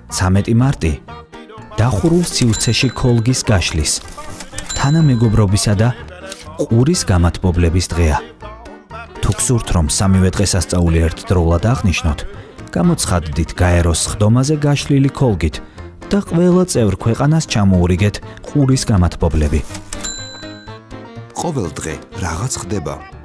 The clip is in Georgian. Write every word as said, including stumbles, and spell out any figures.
ცამეტი მარტი დახურულ სივრცეში ქოლგის გაშლის, თანამეგობრობისა და ყურის გამათბობლების დღეა. თუ გსურთ, რომ სამივე დღესასწაული ერთდროულად აღნიშნოთ, გამოცხადდით გაეროს სხდომაზე გაშლილი ქოლგით და ყველა წევრ ქვეყანას ჩამოურიგეთ ყურის გამათბობლები. ყოველ დღე რაღაც ხდება.